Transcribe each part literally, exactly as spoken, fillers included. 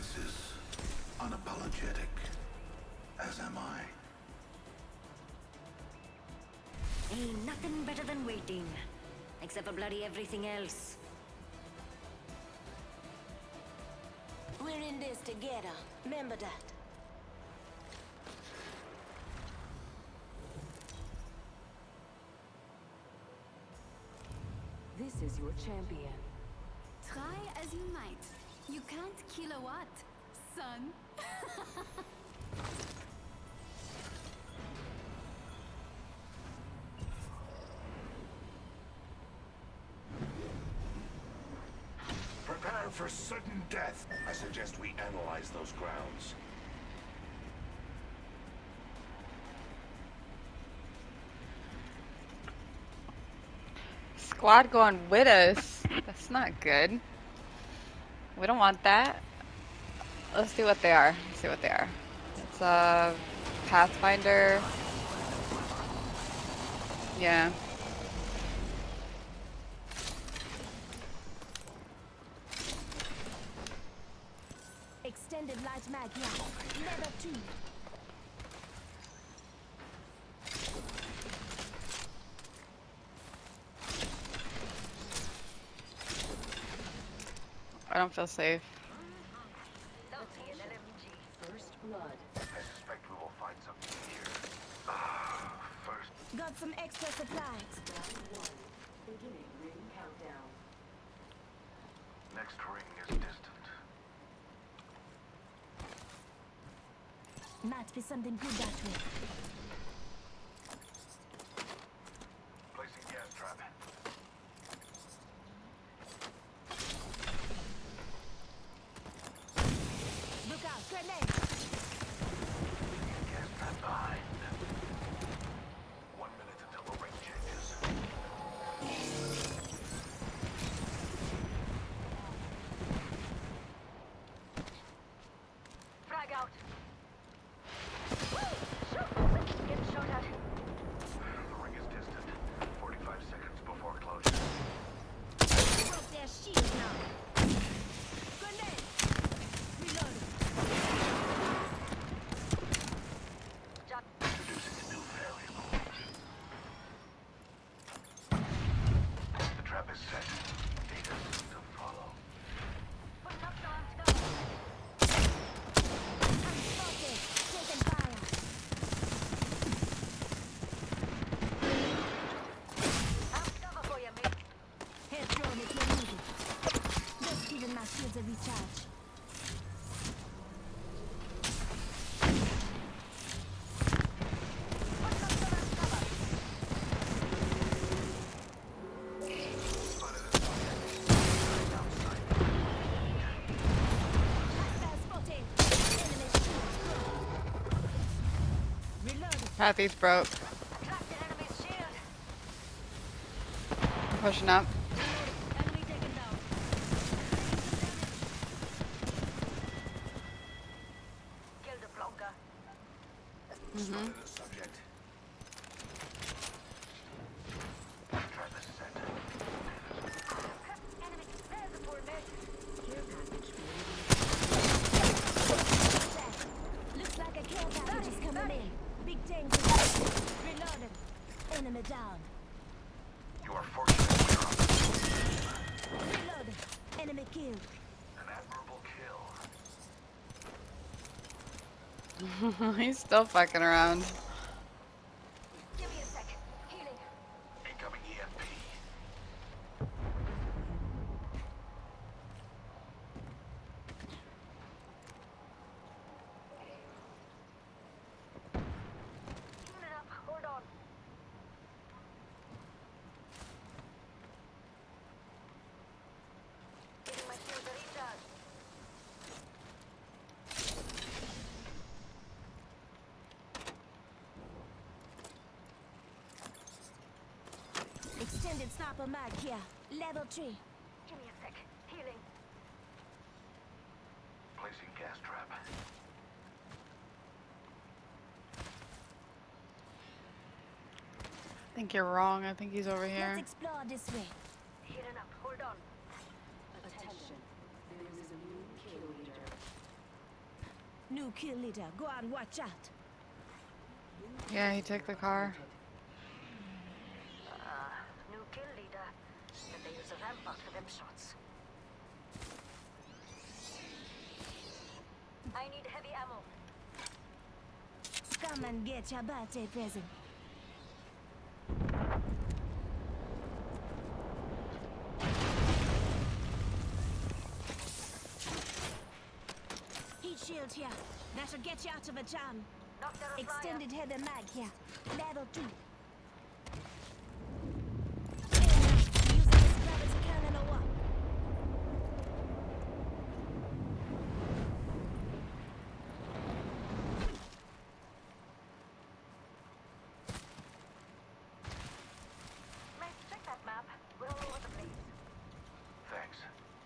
presence is unapologetic, as am I. Ain't nothing better than waiting. Except for bloody everything else. We're in this together. Remember that. This is your champion. Try as you might. You can't kill a what, son? Prepare for sudden death. I suggest we analyze those grounds. Squad going with us. That's not good. We don't want that. Let's see what they are. Let's see what they are. It's a Pathfinder. Yeah. Extended light mag, yeah. Level two. I don't feel safe. First blood. I suspect we will find something here. Ah, first. Got some extra supplies. Round one. Beginning ring countdown. Next ring is distant. Might be something good that way. Placing gas trap. Look out, grenade! Gas trap behind. One minute until the ring changes. Frag out. The ring is distant. Forty-five seconds before closure. Broke their shield now. Grenade! Reload. Introducing a new variable. The trap is set. Data soon to follow. I'm spotted. Taking fire. Head drone if you need it. Just giving my shields a recharge. Hostile spotted. Enemy shields broke. Reloading. Pathy's broke. I'm pushing up. Enemy taken down. Kill the blocker. Spotted a subject. Trap is set. Enemy, there's a poor mate. Care package Looks like a care package is coming in. Big tanks is reloaded. Enemy down. You are fortunate we are on Reloaded. Enemy killed. an admirable kill. He's still fucking around. Give me a sec. Healing. Incoming E M P. Healing up. Hold on. Getting my shield to recharge. Extended sniper mag here. Level three. Give me a sec. Healing. Placing gas trap. I think you're wrong. I think he's over Let's here. explore this way. Healing up. Hold on. Attention. There is a new kill leader. New kill leader. Go on, watch out. Yeah, he took the car. Uh, new kill leader. But they use a rampart for them shots. I need heavy ammo. Come and get your birthday present. Heat shield here. That should get you out of a jam. Knocked out a flyer. Extended heavy mag here. Level two. Using this gravity cannon or what? Mate, check that map. We're all over the place. Thanks.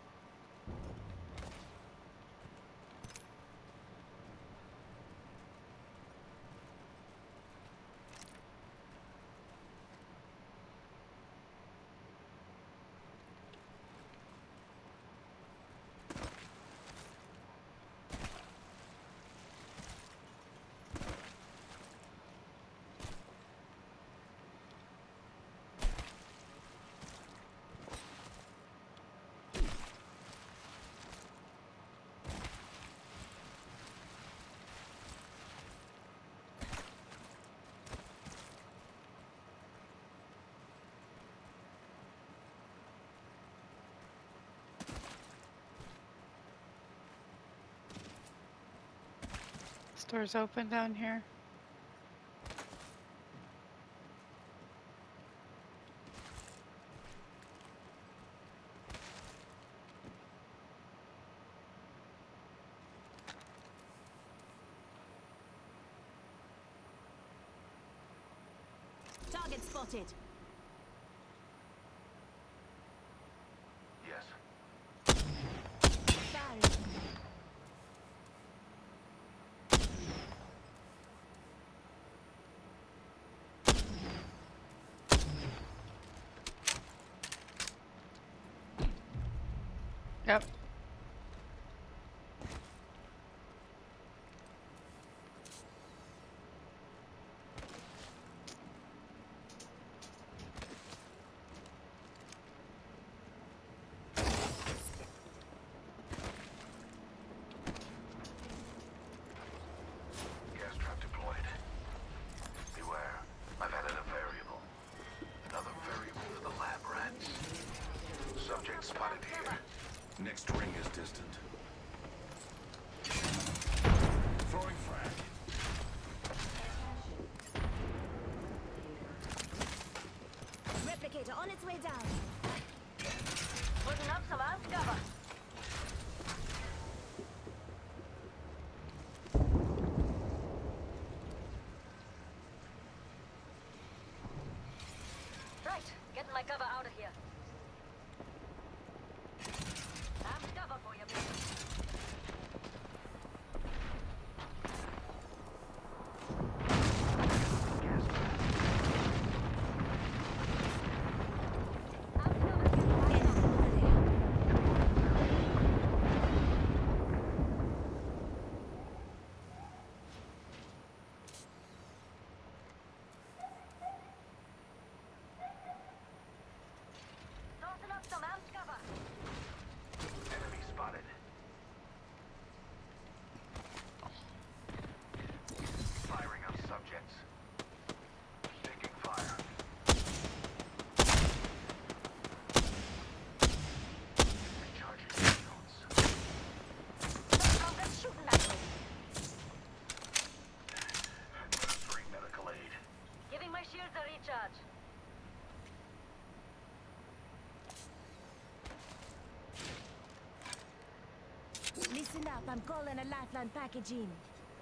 Store's open down here. Target spotted. Yes. Firing. Yep. Gas trap deployed. Beware. I've added a variable. Another variable for the lab rats. Subject spotted here. Next ring is distant. Throwing frag. Replicator on its way down. Putting up some armed cover. Right, getting my cover out of here. Armed cover for you, baby. Tossing up some armed cover. Enemy spotted. Firing on subjects. Taking fire. Recharging shields. Some good shooting at me. Administering medical aid. Giving my shields a recharge. Listen up, I'm calling a lifeline package in.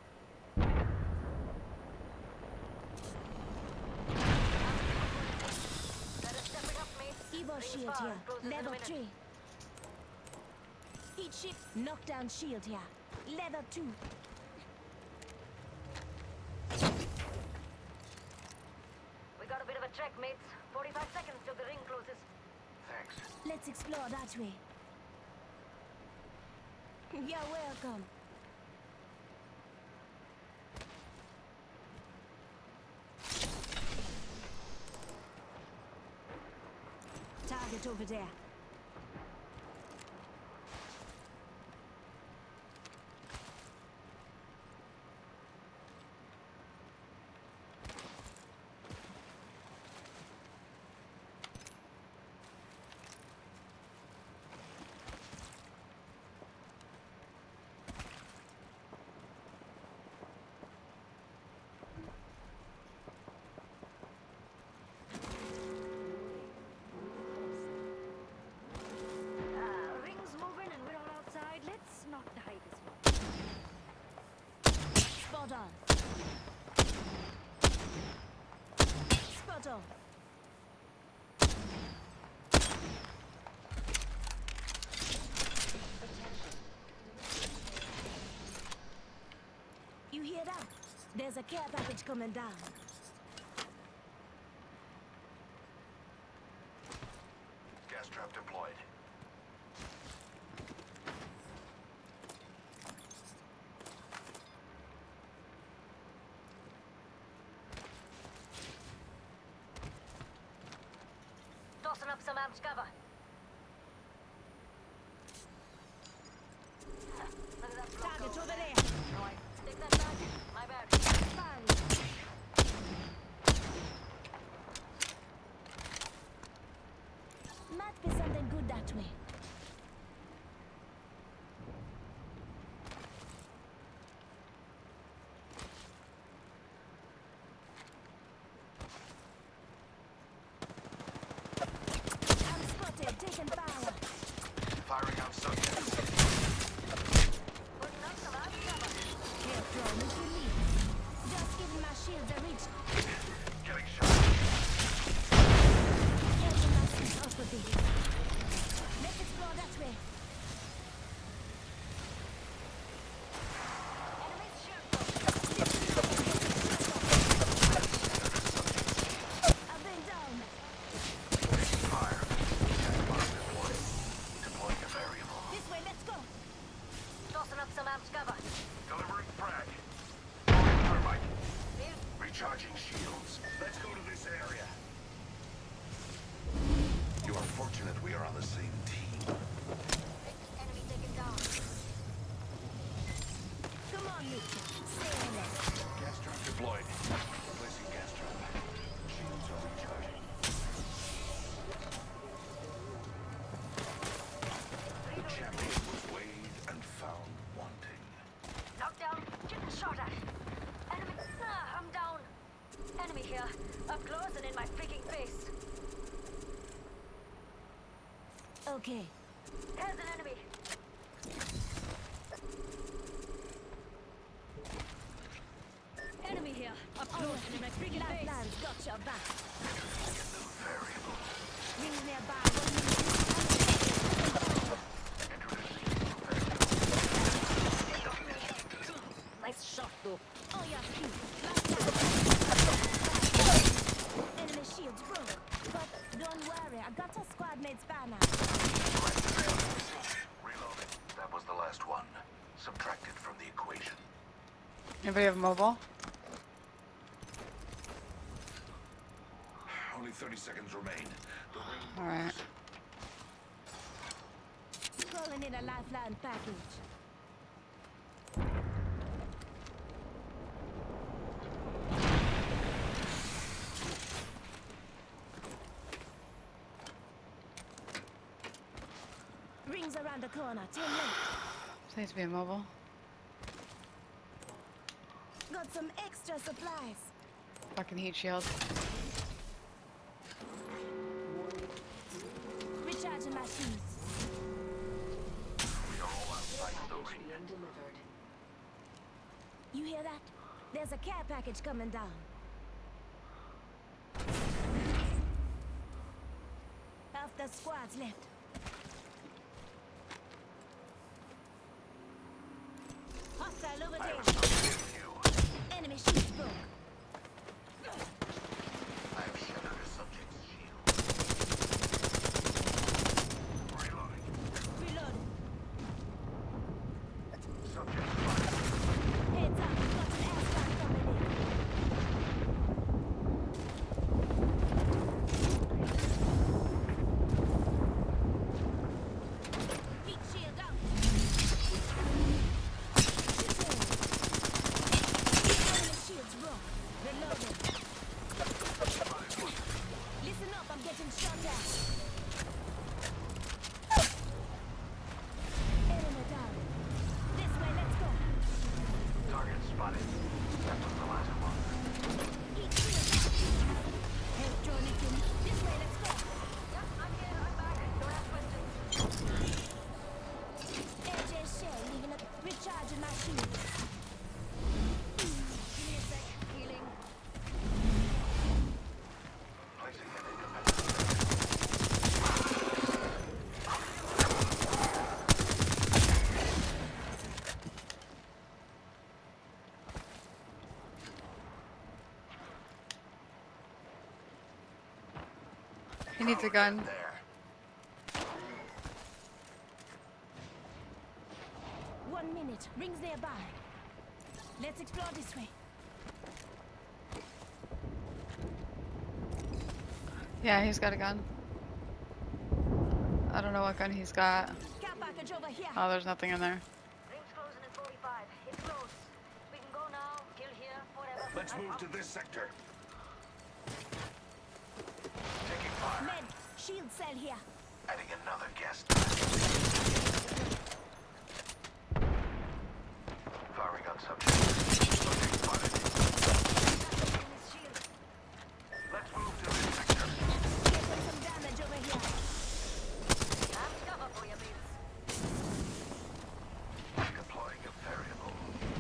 Better stepping up, mate. Evo Rings shield far, here. closes in a Level minute. three. Heat shield. Knockdown shield here. Level two. We got a bit of a trek, mates. forty-five seconds till the ring closes. Thanks. Let's explore that way. You're welcome. target over there. Uh, rings moving and we're all outside. Let's not die this one. Spot on. Spot on. You hear that? There's a care package coming down. Gas trap deployed. Tossing up some amped cover. Look at that block Target over over there. there. Take that back. My bad. Fire. Might be something good that way. I'm spotted, taking fire. Firing out subjects. Putting up some amped cover. Care drone is relief. Just giving my shields a reach. Getting shot. Catching my shields up a bit. Let's explore that way. Enemies shoot. I've been down. Fire. Gas bomb deployed. Deploying a variable. This way, let's go. Tossing up some amped cover. Delivering frag. Thermite. Here. Recharging shields. Let's go to this area. You are fortunate we are on the same team. Enemy taken down. Come on, Mitchell. Stay in there. Gas trap deployed. Replacing gas trap. Shields are recharging. The champion was weighed and found wanting. Knockdown. Getting shot at. Enemy. Ah, I'm down. Enemy here. Up close and in my freaking face. Okay. There's an enemy. Enemy here. Up close and in my freaking face. Lifelines got your back. Variable. Rings nearby. Nice shot though. Oh, yeah, feet. Enemy shields broke. But don't worry, I got a squad mate's banner. Reloading. That was the last one. Subtracted from the equation. Anybody have mobile? Only thirty seconds remain. The ring All right. Calling in a lifeline package. Rings around the corner. Ten left. Please be mobile. Got some extra supplies. Fucking heat shield. Recharging my shoes. We are all outside the ring. Being delivered. You hear that? There's a care package coming down. Half the squad's left. Hostile over I there. have something with you. Enemy shields broke. I have shattered a subject's shield. Reloading. Reloading. Subject fired. Heads up. Got an airstrike coming in. needs a gun. There. One minute. Rings nearby. Let's explore this way. Yeah, he's got a gun. I don't know what gun he's got. Care package over here. Oh, there's nothing in there. Rings closing at forty-five. It's close. We can go now, kill here, whatever. Let's I'm move up. to this sector. Taking fire. Med, shield cell here. Adding another guest. Firing on subject. Subject spotted. Enemy's shield. Let's move to this sector. Getting some damage over here. I'm cover for you, mates. Deploying a variable.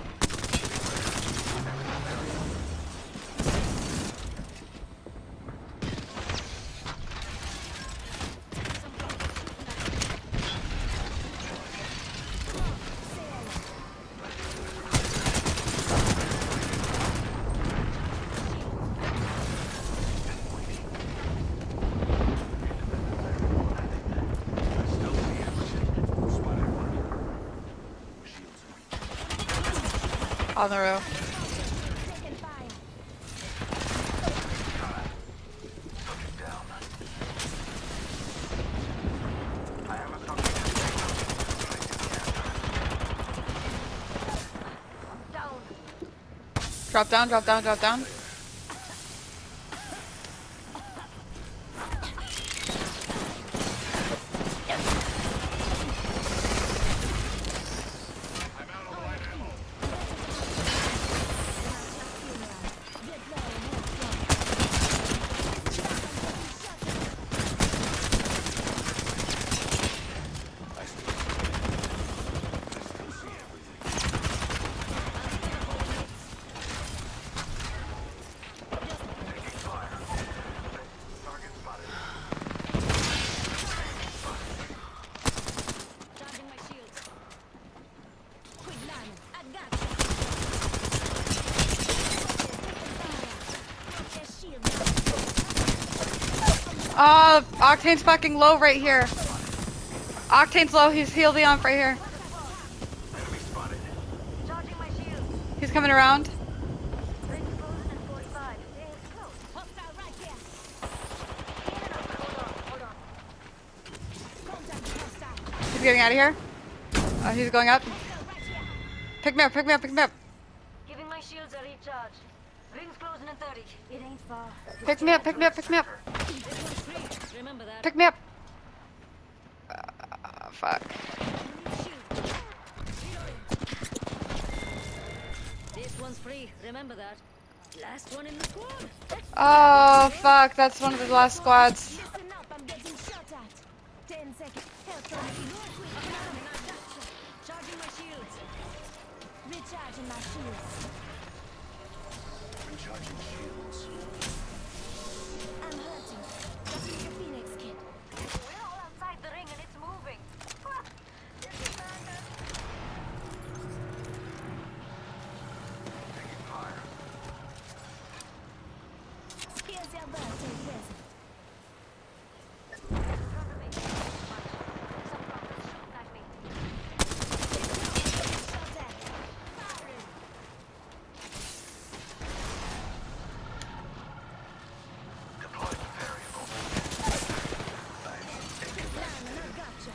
Still see everything. Spotted one. Shields reach. On the roof. Taking fire. Subject down. I have a subject. Down. Drop down, drop down, drop down. Target spotted. Charging my shields. Quick line. I got you. Taking fire. Broke their shield now. Oh, Octane's fucking low right here. Octane's low. He's healed Leon right here. Enemy spotted. Charging my shields. He's coming around. Rings closing at forty-five. It's close. Hostile right here. In and out. Hold on, hold on. Contact hostile. He's getting out of here. Oh, he's going up. Hostile right here. Pick me up, pick me up, pick me up. Giving my shields a recharge. Rings closing in thirty. It ain't far. Pick me up, pick me up, pick me up. This one's free. Remember that. Pick me up. Uh, fuck. This one's free. Remember that. Last one in the squad. Oh, fuck. That's one of the last squads. Listen up, I'm getting shot at. Ten seconds. Help on me. Charging my shields. Recharging my shields. Recharging shields. I'm hurting. Just need a Phoenix kit. We're all outside the ring and it's moving. Ah, this is madness. Taking fire. Here's your birthday present. In front of me. Some rockets shooting at me. Shot at. Firing. Deploying a variable. Line, and I gotcha.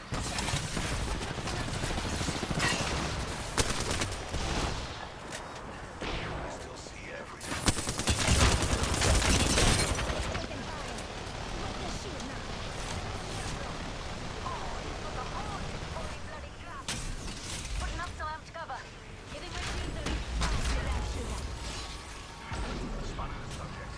I still see everything. Taking fire. Broke their shield now. Put the hole. Holy bloody crap. Putting up some amped cover. Giving my shields a Pass me that sugar. Spotted a subject.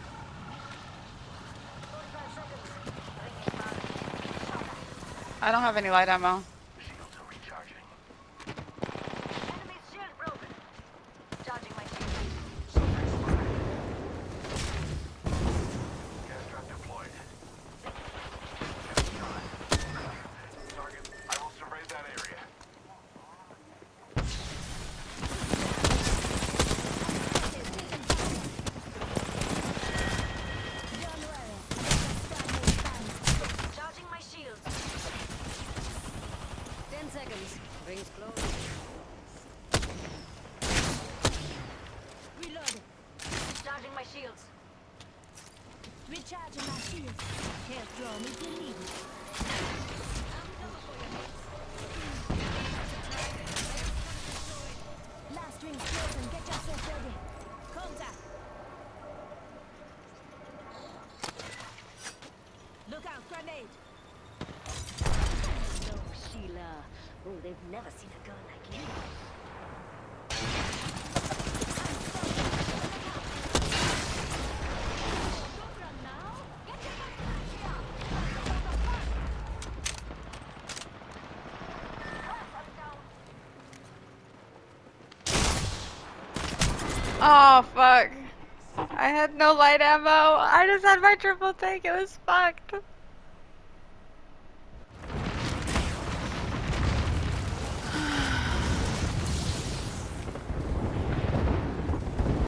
forty-five seconds. Ring is mine. Shot at. I don't have any light ammo. Shields are recharging. Enemy's shield broken. Charging my shield. Subject spotted. Gas trap deployed. Target. I will survey that area. Don't worry. I got a squad mate Just draw me to lead. Last ring's closing. Get yourself ready. Contact. Look out, grenade. No, Sheila. Oh, they've never seen a girl like you. Don't run now. Get your butt back here. Oh fuck. I had no light ammo. I just had my triple tank. It was fucked.